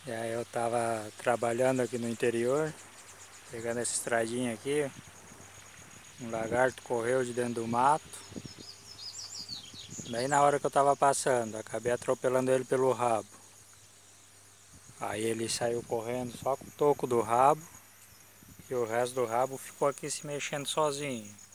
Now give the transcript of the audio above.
E aí eu tava trabalhando aqui no interior, pegando essa estradinha aqui, um lagarto correu de dentro do mato. Daí na hora que eu tava passando, acabei atropelando ele pelo rabo. Aí ele saiu correndo só com o toco do rabo e o resto do rabo ficou aqui se mexendo sozinho.